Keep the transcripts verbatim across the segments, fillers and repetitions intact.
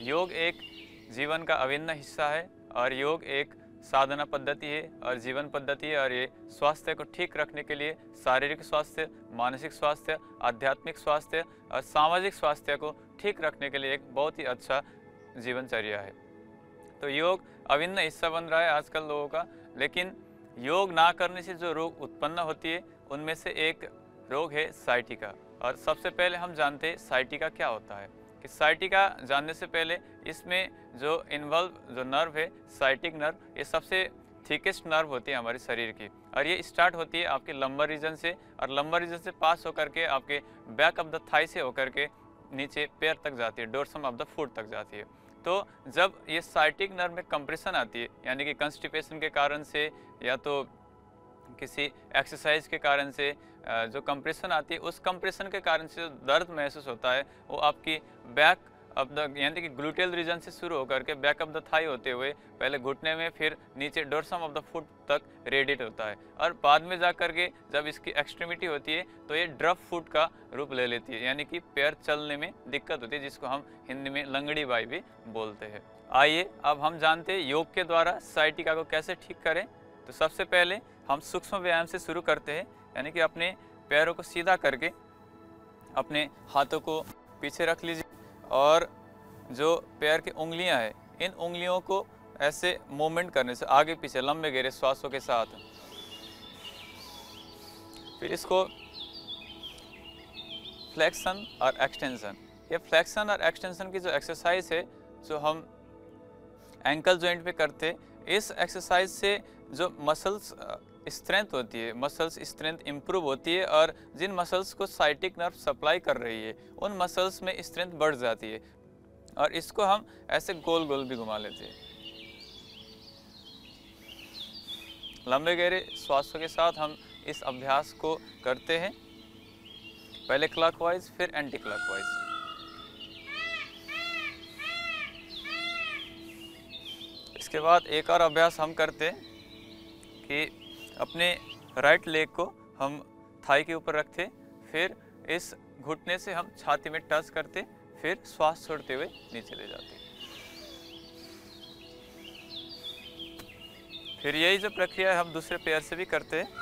योग एक जीवन का अभिन्न हिस्सा है और योग एक साधना पद्धति है और जीवन पद्धति है और ये स्वास्थ्य को ठीक रखने के लिए शारीरिक स्वास्थ्य, मानसिक स्वास्थ्य, आध्यात्मिक स्वास्थ्य और सामाजिक स्वास्थ्य को ठीक रखने के लिए एक बहुत ही अच्छा जीवनचर्या है। तो योग अभिन्न हिस्सा बन रहा है आजकल लोगों का, लेकिन योग ना करने से जो रोग उत्पन्न होती है उनमें से एक रोग है साइटिका। और सबसे पहले हम जानते हैं साइटिका क्या होता है। कि साइटिका जानने से पहले इसमें जो इन्वॉल्व जो नर्व है साइटिक नर्व, ये सबसे थिकेस्ट नर्व होती है हमारे शरीर की और ये स्टार्ट होती है आपके लंबर रीजन से और लंबर रीजन से पास होकर के आपके बैक ऑफ द थाई से होकर के नीचे पैर तक जाती है, डोर्सम ऑफ द फुट तक जाती है। तो जब ये साइटिक नर्व में कंप्रेशन आती है, यानी कि कंस्टिपेशन के कारण से या तो किसी एक्सरसाइज के कारण से जो कंप्रेशन आती है, उस कंप्रेशन के कारण से जो दर्द महसूस होता है वो आपकी बैक ऑफ द यानी कि ग्लूटेल रीजन से शुरू होकर के बैक ऑफ द थाई होते हुए पहले घुटने में फिर नीचे डोर्सम ऑफ द फुट तक रेडिएट होता है और बाद में जा कर के जब इसकी एक्सट्रीमिटी होती है तो ये ड्रफ फुट का रूप ले लेती है, यानी कि पैर चलने में दिक्कत होती है, जिसको हम हिंदी में लंगड़ी बाई भी बोलते हैं। आइए अब हम जानते हैं योग के द्वारा साइटिका को कैसे ठीक करें। तो सबसे पहले हम सूक्ष्म व्यायाम से शुरू करते हैं, यानी कि अपने पैरों को सीधा करके अपने हाथों को पीछे रख लीजिए और जो पैर की उंगलियां हैं इन उंगलियों को ऐसे मूवमेंट करने से आगे पीछे लंबे गहरे श्वासों के साथ, फिर इसको फ्लेक्शन और एक्सटेंशन। ये फ्लेक्शन और एक्सटेंशन की जो एक्सरसाइज है जो हम एंकल जॉइंट पे करते, इस एक्सरसाइज से जो मसल्स स्ट्रेंथ होती है, मसल्स स्ट्रेंथ इम्प्रूव होती है और जिन मसल्स को साइटिक नर्व सप्लाई कर रही है उन मसल्स में स्ट्रेंथ बढ़ जाती है और इसको हम ऐसे गोल गोल भी घुमा लेते हैं। लंबे गहरे श्वासों के साथ हम इस अभ्यास को करते हैं, पहले क्लॉकवाइज फिर एंटी क्लॉकवाइज। इसके बाद एक और अभ्यास हम करते हैं कि अपने राइट लेग को हम थाई के ऊपर रखते, फिर इस घुटने से हम छाती में टच करते, फिर श्वास छोड़ते हुए नीचे ले जाते। फिर यही जो प्रक्रिया है हम दूसरे पैर से भी करते हैं।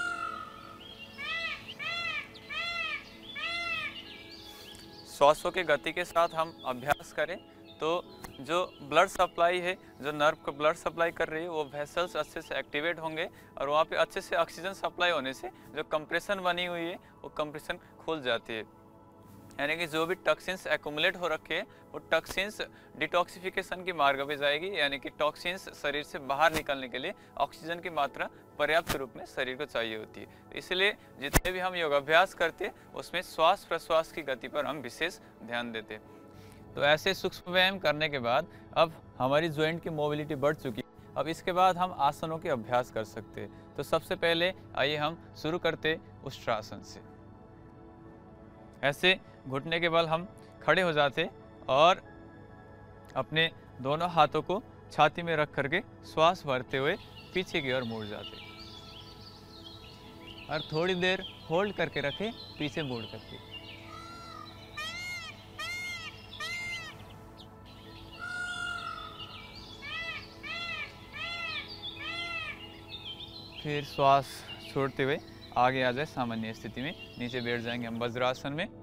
श्वासों की गति के साथ हम अभ्यास करें तो जो ब्लड सप्लाई है, जो नर्व को ब्लड सप्लाई कर रही है, वो वेसल्स अच्छे से एक्टिवेट होंगे और वहाँ पे अच्छे से ऑक्सीजन सप्लाई होने से जो कंप्रेशन बनी हुई है वो कंप्रेशन खुल जाती है, यानी कि जो भी टॉक्सिन्स एक्यूमुलेट हो रखे हैं वो टॉक्सिन्स डिटॉक्सिफिकेशन की मार्ग पे जाएगी, यानी कि टॉक्सिन्स शरीर से बाहर निकलने के लिए ऑक्सीजन की मात्रा पर्याप्त रूप में शरीर को चाहिए होती है। इसलिए जितने भी हम योगाभ्यास करते हैं उसमें श्वास प्रश्वास की गति पर हम विशेष ध्यान देते हैं। तो ऐसे सूक्ष्म व्यायाम करने के बाद अब हमारी जॉइंट की मोबिलिटी बढ़ चुकी है। अब इसके बाद हम आसनों के अभ्यास कर सकते हैं। तो सबसे पहले आइए हम शुरू करते उष्ट्रासन से। ऐसे घुटने के बल हम खड़े हो जाते और अपने दोनों हाथों को छाती में रख करके श्वास भरते हुए पीछे की ओर मुड़ जाते और थोड़ी देर होल्ड करके रखें, पीछे मुड़ करके। फिर श्वास छोड़ते हुए आगे आ जाए सामान्य स्थिति में, नीचे बैठ जाएंगे हम वज्रासन में।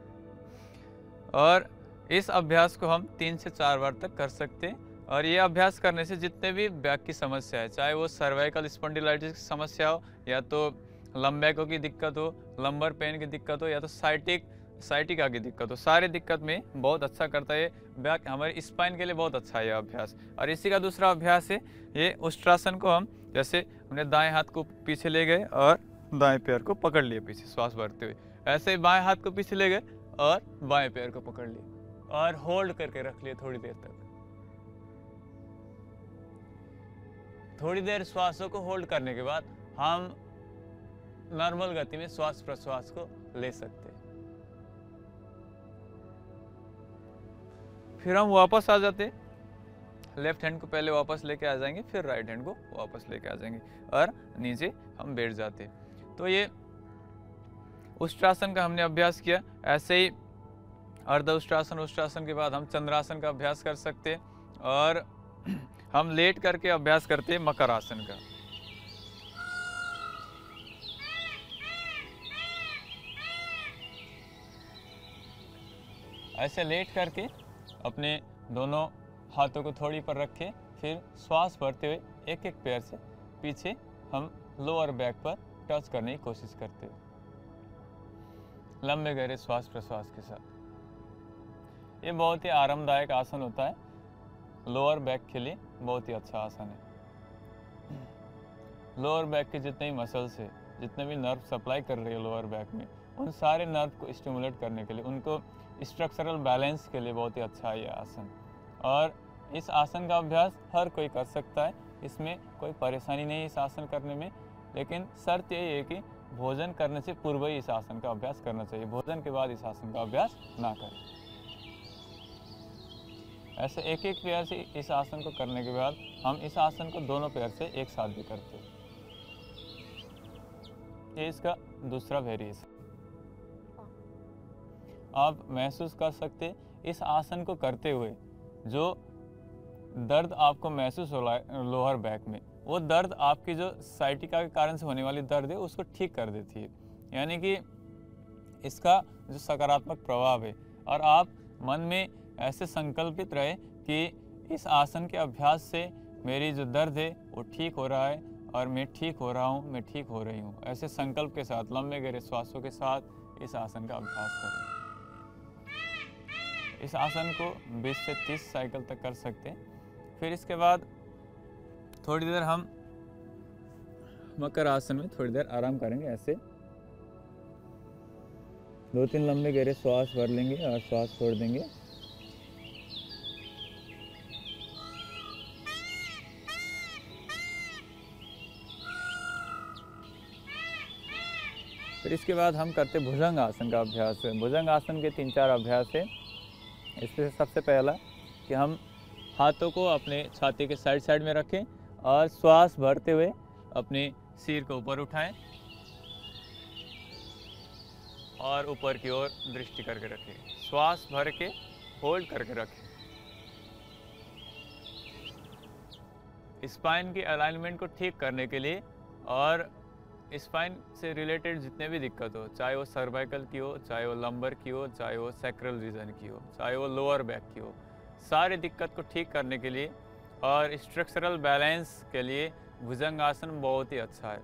और इस अभ्यास को हम तीन से चार बार तक कर सकते हैं और ये अभ्यास करने से जितने भी बैक की समस्या है, चाहे वो सर्वाइकल स्पॉन्डिलाइटिस की समस्या हो या तो लंबैको की दिक्कत हो, लंबर पेन की दिक्कत हो या तो साइटिक साइटिका की दिक्कत हो, सारे दिक्कत में बहुत अच्छा करता है। बैक हमारे स्पाइन के लिए बहुत अच्छा है यह अभ्यास। और इसी का दूसरा अभ्यास है ये उष्ट्रासन को हम जैसे हमने दाएं हाथ को पीछे ले गए और दाएं पैर को पकड़ लिए पीछे श्वास भरते हुए, ऐसे ही बाएं हाथ को पीछे ले गए और बाएं पैर को पकड़ लिए और होल्ड करके रख लिए थोड़ी देर तक। थोड़ी देर श्वासों को होल्ड करने के बाद हम नॉर्मल गति में श्वास प्रश्वास को ले सकते हैं। फिर हम वापस आ जाते, लेफ्ट हैंड को पहले वापस लेके आ जाएंगे, फिर राइट हैंड को वापस लेके आ जाएंगे और नीचे हम बैठ जाते। तो ये उष्ट्रासन का हमने अभ्यास किया। ऐसे ही अर्ध उष्ट्रासन उष्ट्रासन के बाद हम चंद्रासन का अभ्यास कर सकते हैं, और हम लेट करके अभ्यास करते हैं मकर आसन का। ऐसे लेट करके अपने दोनों हाथों को थोड़ी पर रखें, फिर श्वास भरते हुए एक एक पैर से पीछे हम लोअर बैक पर टच करने की कोशिश करते हैं, लंबे गहरे श्वास प्रश्वास के साथ। ये बहुत ही आरामदायक आसन होता है, लोअर बैक के लिए बहुत ही अच्छा आसन है। लोअर बैक के जितने भी मसल्स है, जितने भी नर्व सप्लाई कर रही है लोअर बैक में, उन सारे नर्व को स्टिमुलेट करने के लिए, उनको स्ट्रक्चरल बैलेंस के लिए बहुत ही अच्छा है ये आसन। और इस आसन का अभ्यास हर कोई कर सकता है, इसमें कोई परेशानी नहीं है इस आसन करने में, लेकिन शर्त यही है कि भोजन करने से पूर्व ही इस आसन का अभ्यास करना चाहिए, भोजन के बाद इस आसन का अभ्यास ना करें। ऐसे एक एक पैर से इस आसन को करने के बाद हम इस आसन को दोनों पैर से एक साथ भी करते हैं। ये इसका दूसरा वेरिएशन। आप महसूस कर सकते इस आसन को करते हुए जो दर्द आपको महसूस हो रहा है लोअर बैक में, वो दर्द आपकी जो साइटिका के कारण से होने वाली दर्द है उसको ठीक कर देती है। यानी कि इसका जो सकारात्मक प्रभाव है, और आप मन में ऐसे संकल्पित रहे कि इस आसन के अभ्यास से मेरी जो दर्द है वो ठीक हो रहा है, और मैं ठीक हो रहा हूँ, मैं ठीक हो रही हूँ। ऐसे संकल्प के साथ लंबे गहरे श्वासों के साथ इस आसन का अभ्यास करें। इस आसन को बीस से तीस साइकिल तक कर सकते हैं। फिर इसके बाद थोड़ी देर हम मकर आसन में थोड़ी देर आराम करेंगे। ऐसे दो तीन लंबे गहरे श्वास भर लेंगे और श्वास छोड़ देंगे। फिर इसके बाद हम करते भुजंग आसन का अभ्यास है। भुजंग आसन के तीन चार अभ्यास है। इसमें सबसे पहला कि हम हाथों को अपने छाती के साइड साइड में रखें और श्वास भरते हुए अपने सिर को ऊपर उठाएं और ऊपर की ओर दृष्टि करके रखें। श्वास भर के होल्ड करके रखें। स्पाइन की अलाइनमेंट को ठीक करने के लिए और स्पाइन से रिलेटेड जितने भी दिक्कत हो, चाहे वो सर्वाइकल की हो, चाहे वो लंबर की हो, चाहे वो सैक्रल रीजन की हो, चाहे वो लोअर बैक की हो, सारे दिक्कत को ठीक करने के लिए और स्ट्रक्चरल बैलेंस के लिए भुजंग आसन बहुत ही अच्छा है।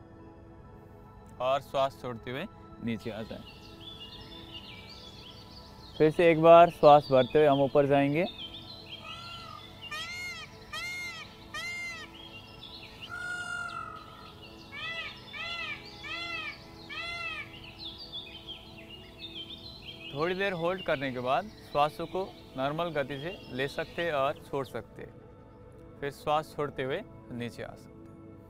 और श्वास छोड़ते हुए नीचे आ जाएं। फिर से एक बार श्वास भरते हुए हम ऊपर जाएंगे। थोड़ी देर होल्ड करने के बाद श्वासों को नॉर्मल गति से ले सकते हैं और छोड़ सकते हैं। फिर श्वास छोड़ते हुए नीचे आ सकते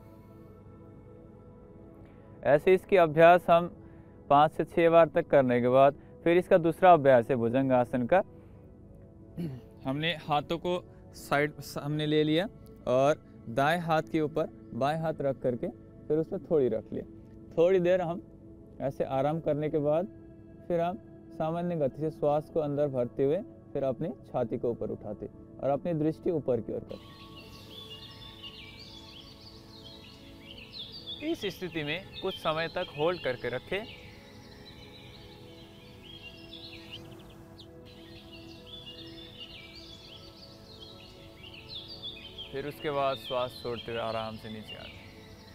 हैं। ऐसे इसकी अभ्यास हम पाँच से छः बार तक करने के बाद फिर इसका दूसरा अभ्यास है भुजंग आसन का। हमने हाथों को साइड हमने ले लिया और दाएं हाथ के ऊपर बाएं हाथ रख करके फिर उसमें थोड़ी रख लिया। थोड़ी देर हम ऐसे आराम करने के बाद फिर हम सामान्य गति से श्वास को अंदर भरते हुए फिर अपनी छाती को ऊपर उठाते और अपनी दृष्टि ऊपर की ओर करते। इस स्थिति में कुछ समय तक होल्ड करके रखें। फिर उसके बाद श्वास छोड़ते हुए आराम से नीचे आ जाए।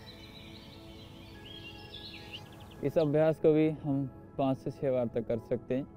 इस अभ्यास को भी हम पाँच से छः बार तक कर सकते हैं।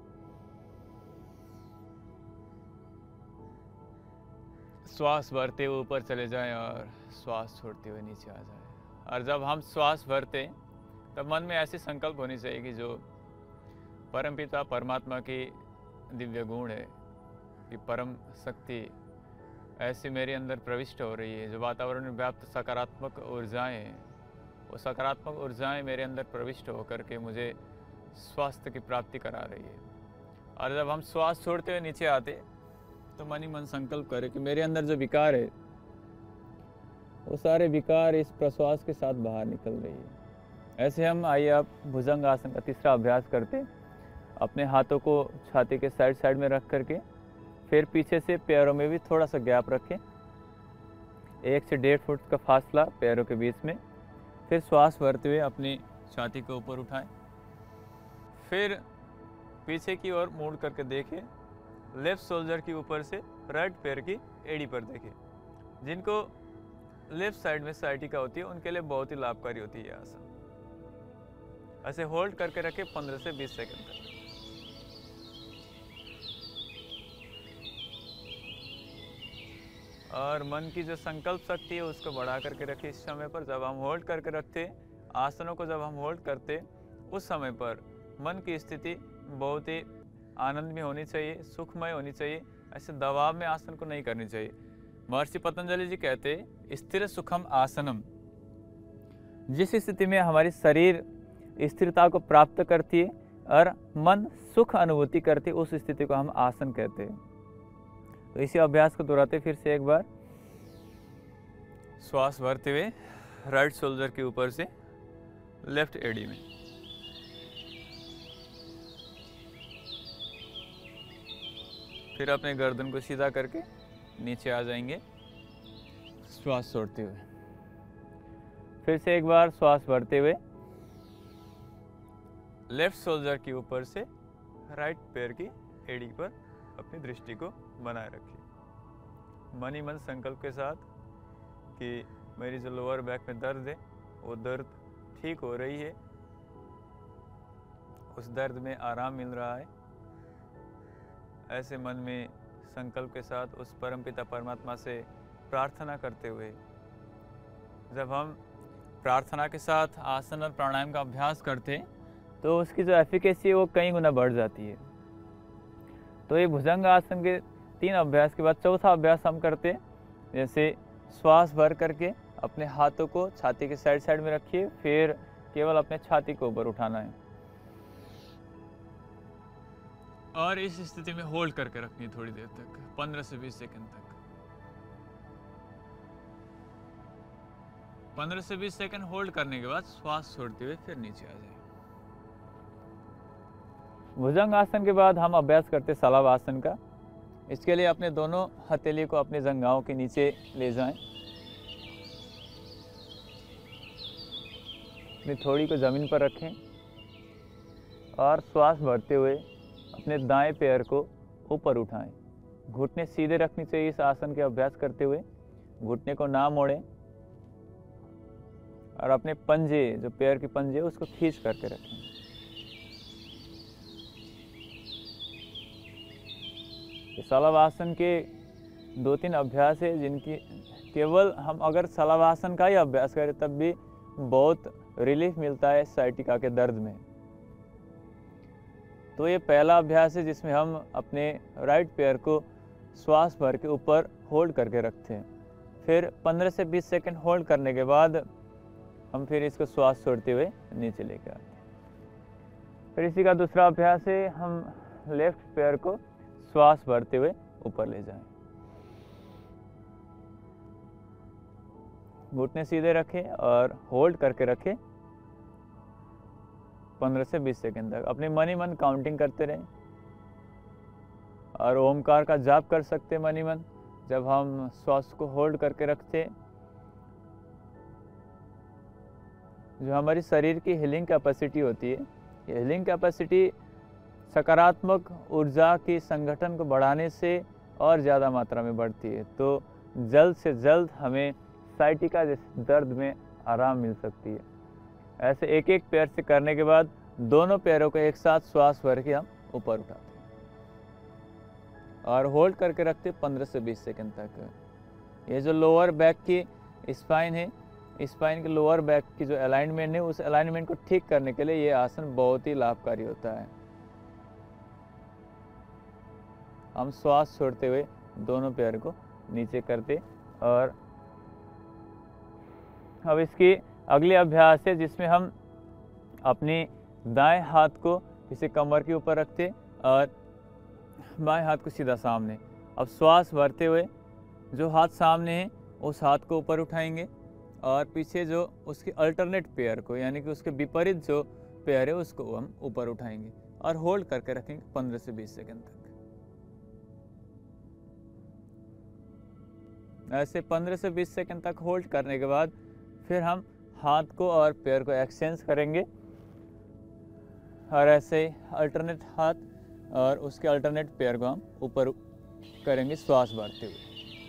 श्वास भरते हुए ऊपर चले जाएं और श्वास छोड़ते हुए नीचे आ जाएं। और जब हम श्वास भरते हैं तब मन में ऐसी संकल्प होनी चाहिए कि जो परमपिता परमात्मा की दिव्य गुण है, कि परम शक्ति ऐसी मेरे अंदर प्रविष्ट हो रही है, जो वातावरण में व्याप्त सकारात्मक ऊर्जाएं हैं, वो सकारात्मक ऊर्जाएं मेरे अंदर प्रविष्ट होकर के मुझे स्वास्थ्य की प्राप्ति करा रही है। और जब हम श्वास छोड़ते हुए नीचे आते तो मन ही मन संकल्प करें कि मेरे अंदर जो विकार है वो सारे विकार इस प्रश्वास के साथ बाहर निकल रही है। ऐसे हम आइए आप भुजंग आसन का तीसरा अभ्यास करते अपने हाथों को छाती के साइड साइड में रख करके फिर पीछे से पैरों में भी थोड़ा सा गैप रखें, एक से डेढ़ फुट का फासला पैरों के बीच में। फिर श्वास भरते हुए अपनी छाती को ऊपर उठाएं, फिर पीछे की ओर मुड़ करके देखें, लेफ्ट शोल्डर की ऊपर से राइट पैर की एड़ी पर देखें। जिनको लेफ्ट साइड में साइटिका होती है उनके लिए बहुत ही लाभकारी होती है यह आसन। ऐसे होल्ड करके रखें पंद्रह से बीस सेकंड तक। और मन की जो संकल्प शक्ति है उसको बढ़ा करके रखें। इस समय पर जब हम होल्ड करके रखते आसनों को, जब हम होल्ड करते उस समय पर मन की स्थिति बहुत ही आनंद में होनी चाहिए, सुखमय होनी चाहिए। ऐसे दबाव में आसन को नहीं करनी चाहिए। महर्षि पतंजलि जी कहते हैं स्थिर सुखम आसनम। जिस स्थिति में हमारी शरीर स्थिरता को प्राप्त करती है और मन सुख अनुभूति करती है उस स्थिति को हम आसन कहते हैं। तो इसी अभ्यास को दोहराते फिर से एक बार। श्वास भरते हुए राइट शोल्डर के ऊपर से लेफ्ट एडी में, फिर अपने गर्दन को सीधा करके नीचे आ जाएंगे श्वास छोड़ते हुए। फिर से एक बार श्वास भरते हुए लेफ्ट शोल्डर के ऊपर से राइट पैर की एड़ी पर अपनी दृष्टि को बनाए रखिए। मन ही मन संकल्प के साथ कि मेरी जो लोअर बैक में दर्द है वो दर्द ठीक हो रही है, उस दर्द में आराम मिल रहा है। ऐसे मन में संकल्प के साथ उस परमपिता परमात्मा से प्रार्थना करते हुए, जब हम प्रार्थना के साथ आसन और प्राणायाम का अभ्यास करते तो उसकी जो एफिकेसी है वो कई गुना बढ़ जाती है। तो ये भुजंग आसन के तीन अभ्यास के बाद चौथा अभ्यास हम करते हैं, जैसे श्वास भर करके अपने हाथों को छाती के साइड साइड में रखिए, फिर केवल अपने छाती को ऊपर उठाना है और इस स्थिति में होल्ड करके रखनी है थोड़ी देर तक, पंद्रह से बीस सेकंड तक। पंद्रह से बीस सेकंड होल्ड करने के बाद श्वास छोड़ते हुए फिर नीचे आ जाए। भुजंग आसन के बाद हम अभ्यास करते सलाव आसन का। इसके लिए अपने दोनों हथेली को अपने जंघाओं के नीचे ले जाएं, अपनी थोड़ी को जमीन पर रखें और श्वास भरते हुए अपने दाएं पैर को ऊपर उठाएं। घुटने सीधे रखनी चाहिए इस आसन के अभ्यास करते हुए, घुटने को ना मोड़ें और अपने पंजे, जो पैर के पंजे उसको खींच करके रखें। सलावासन के दो तीन अभ्यास है जिनकी केवल हम अगर सलावासन का ही अभ्यास करें तब भी बहुत रिलीफ मिलता है साइटिका के दर्द में। तो ये पहला अभ्यास है जिसमें हम अपने राइट पैर को श्वास भर के ऊपर होल्ड करके रखते हैं, फिर पंद्रह से बीस सेकंड होल्ड करने के बाद हम फिर इसको श्वास छोड़ते हुए नीचे लेकर आते हैं। फिर इसी का दूसरा अभ्यास है, हम लेफ्ट पैर को श्वास भरते हुए ऊपर ले जाएं। घुटने सीधे रखें और होल्ड करके रखें पंद्रह से बीस सेकंड तक। अपने मन ही मन काउंटिंग करते रहें और ओमकार का जाप कर सकते हैं मन ही मन जब हम श्वास को होल्ड करके रखते। जो हमारी शरीर की हीलिंग कैपेसिटी होती है, ये हीलिंग कैपेसिटी सकारात्मक ऊर्जा की संगठन को बढ़ाने से और ज़्यादा मात्रा में बढ़ती है। तो जल्द से जल्द हमें साइटिका जैसे दर्द में आराम मिल सकती है। ऐसे एक एक पैर से करने के बाद दोनों पैरों को एक साथ श्वास भर के हम ऊपर उठाते हैं और होल्ड करके रखते पंद्रह से बीस सेकंड तक। ये जो लोअर बैक की स्पाइन है, स्पाइन के लोअर बैक की जो अलाइनमेंट है उस अलाइनमेंट को ठीक करने के लिए ये आसन बहुत ही लाभकारी होता है। हम श्वास छोड़ते हुए दोनों पैर को नीचे करते और अब इसकी अगली अभ्यास है जिसमें हम अपनी दाएं हाथ को इसे कमर के ऊपर रखते और बाएं हाथ को सीधा सामने। अब श्वास भरते हुए जो हाथ सामने है उस हाथ को ऊपर उठाएंगे और पीछे जो उसके अल्टरनेट पैर को, यानी कि उसके विपरीत जो पैर है उसको हम ऊपर उठाएंगे। और होल्ड करके रखेंगे पंद्रह से बीस सेकंड तक। ऐसे पंद्रह से बीस सेकंड तक होल्ड करने के बाद फिर हम हाथ को और पैर को एक्सचेंज करेंगे और ऐसे अल्टरनेट हाथ और उसके अल्टरनेट पैर को हम ऊपर करेंगे श्वास भरते हुए।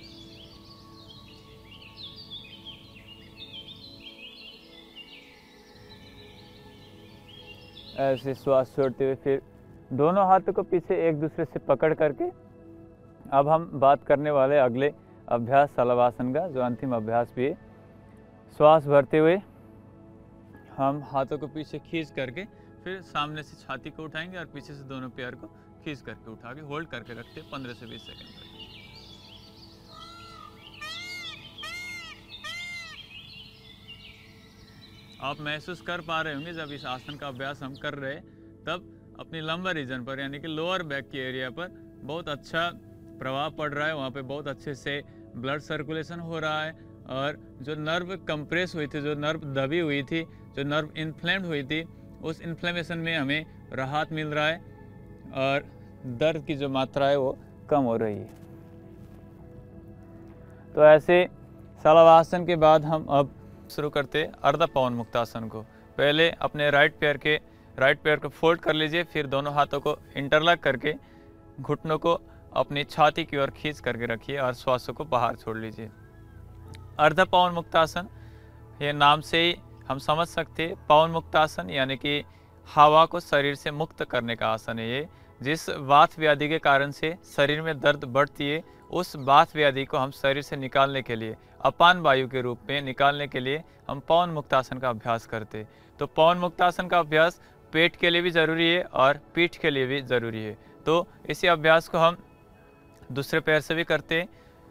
ऐसे श्वास छोड़ते हुए फिर दोनों हाथों को पीछे एक दूसरे से पकड़ करके अब हम बात करने वाले अगले अभ्यास शलभासन का, जो अंतिम अभ्यास भी है। श्वास भरते हुए हम हाथों को पीछे खींच करके फिर सामने से छाती को उठाएंगे और पीछे से दोनों पैर को खींच करके उठा के होल्ड करके रखते हैं पंद्रह से बीस सेकंड तक। आप महसूस कर पा रहे होंगे जब इस आसन का अभ्यास हम कर रहे हैं तब अपनी लंबर रीजन पर यानी कि लोअर बैक के एरिया पर बहुत अच्छा प्रभाव पड़ रहा है। वहाँ पे बहुत अच्छे से ब्लड सर्कुलेशन हो रहा है और जो नर्व कंप्रेस हुई थी, जो नर्व दबी हुई थी, जो नर्व इन्फ्लेम्ड हुई थी, उस इन्फ्लेमेशन में हमें राहत मिल रहा है और दर्द की जो मात्रा है वो कम हो रही है। तो ऐसे शलभासन के बाद हम अब शुरू करते हैं अर्ध पवन मुक्तासन को। पहले अपने राइट पैर के राइट पैर को फोल्ड कर लीजिए, फिर दोनों हाथों को इंटरलॉक करके घुटनों को अपनी छाती की ओर खींच करके रखिए और श्वासों को बाहर छोड़ लीजिए। अर्ध पवन मुक्तासन, ये नाम से ही हम समझ सकते हैं। पवन मुक्तासन यानी कि हवा को शरीर से मुक्त करने का आसन है ये। जिस वात व्याधि के कारण से शरीर में दर्द बढ़ती है, उस वात व्याधि को हम शरीर से निकालने के लिए, अपान वायु के रूप में निकालने के लिए हम पवन मुक्तासन का अभ्यास करते हैं। तो पवन मुक्तासन का अभ्यास पेट के लिए भी ज़रूरी है और पीठ के लिए भी ज़रूरी है। तो इसी अभ्यास को हम दूसरे पैर से भी करते हैं।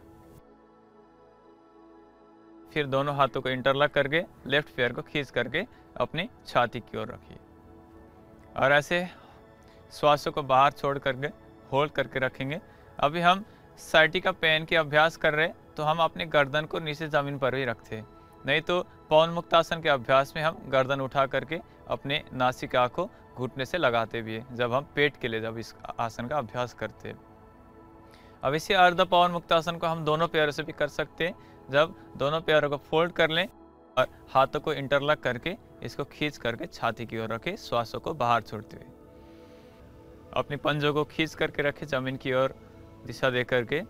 फिर दोनों हाथों को इंटरलॉक करके लेफ्ट पैर को खींच करके अपनी छाती की ओर रखिए और ऐसे श्वासों को बाहर छोड़ करके होल्ड करके रखेंगे। अभी हम साइटिका पेन के अभ्यास कर रहे हैं तो हम अपनी गर्दन को नीचे ज़मीन पर ही रखते हैं, नहीं तो पवन मुक्तासन के अभ्यास में हम गर्दन उठा करके अपने नासिका को घुटने से लगाते भी हैं जब हम पेट के लिए जब इस आसन का अभ्यास करते हैं। अब इसी अर्ध पवन मुक्तासन को हम दोनों पैरों से भी कर सकते हैं, जब दोनों पैरों को फोल्ड कर लें और हाथों को इंटरलॉक करके इसको खींच करके छाती की ओर रखें, श्वासों को बाहर छोड़ते हुए अपनी पंजों को खींच करके रखें जमीन की ओर दिशा दे करके।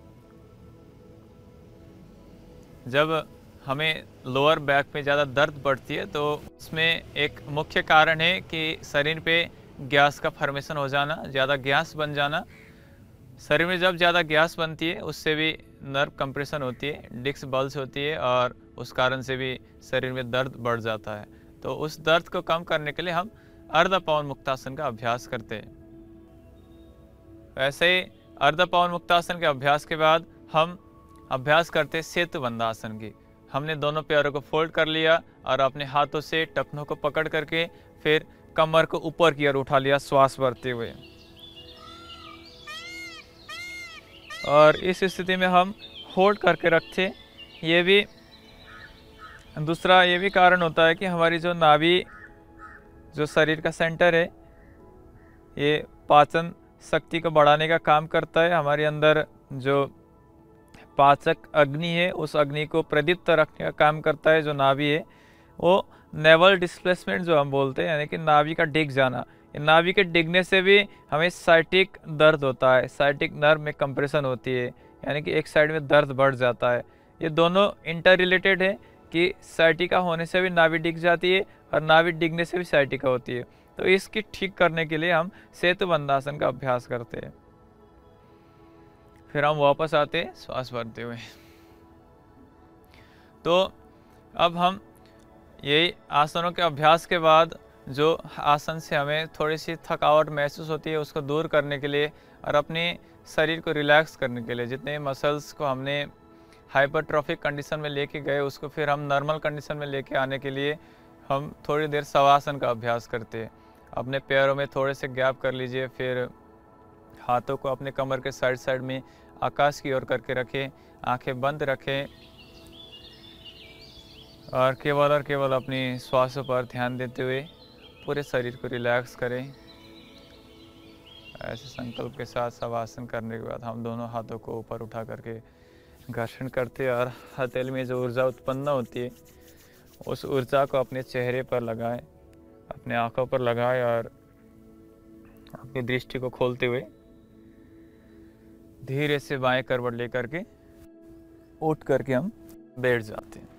जब हमें लोअर बैक में ज़्यादा दर्द बढ़ती है तो उसमें एक मुख्य कारण है कि शरीर पे गैस का फॉर्मेशन हो जाना, ज़्यादा गैस बन जाना। शरीर में जब ज़्यादा गैस बनती है उससे भी नर्व कंप्रेशन होती है, डिस्क बल्ज होती है और उस कारण से भी शरीर में दर्द बढ़ जाता है। तो उस दर्द को कम करने के लिए हम अर्ध पवन मुक्तासन का अभ्यास करते हैं। वैसे ही अर्ध पवन मुक्तासन के अभ्यास के बाद हम अभ्यास करते हैं सेतु बंधासन की। हमने दोनों पैरों को फोल्ड कर लिया और अपने हाथों से टखनों को पकड़ करके फिर कमर को ऊपर की ओर उठा लिया श्वास भरते हुए। और इस स्थिति में हम होल्ड करके रखते। ये भी दूसरा ये भी कारण होता है कि हमारी जो नाभि, जो शरीर का सेंटर है, ये पाचन शक्ति को बढ़ाने का काम करता है। हमारे अंदर जो पाचक अग्नि है उस अग्नि को प्रदीप्त रखने का काम करता है। जो नाभि है वो नेवल डिस्प्लेसमेंट जो हम बोलते हैं, यानी कि नाभि का डिग जाना। नाभि के डिगने से भी हमें साइटिक दर्द होता है, साइटिक नर्व में कंप्रेशन होती है, यानी कि एक साइड में दर्द बढ़ जाता है। ये दोनों इंटर रिलेटेड है कि साइटिका होने से भी नाभि डिग जाती है और नाभि डिगने से भी साइटिका होती है। तो इसकी ठीक करने के लिए हम सेतु बंधासन का अभ्यास करते हैं। फिर हम वापस आते हैं श्वास भरते हुए। तो अब हम यही आसनों के अभ्यास के बाद जो आसन से हमें थोड़ी सी थकावट महसूस होती है उसको दूर करने के लिए और अपने शरीर को रिलैक्स करने के लिए, जितने मसल्स को हमने हाइपरट्रॉफिक कंडीशन में लेके गए उसको फिर हम नॉर्मल कंडीशन में लेके आने के लिए हम थोड़ी देर शवासन का अभ्यास करते हैं। अपने पैरों में थोड़े से गैप कर लीजिए, फिर हाथों को अपने कमर के साइड साइड में आकाश की ओर करके रखें, आंखें बंद रखें और केवल और केवल अपनी श्वासों पर ध्यान देते हुए पूरे शरीर को रिलैक्स करें। ऐसे संकल्प के साथ शवासन करने के बाद हम दोनों हाथों को ऊपर उठा करके घर्षण करते हैं और हथेली में जो ऊर्जा उत्पन्न होती है उस ऊर्जा को अपने चेहरे पर लगाएं, अपने आंखों पर लगाएं और अपनी दृष्टि को खोलते हुए धीरे से बाएं करवट लेकर के उठ करके हम बैठ जाते हैं।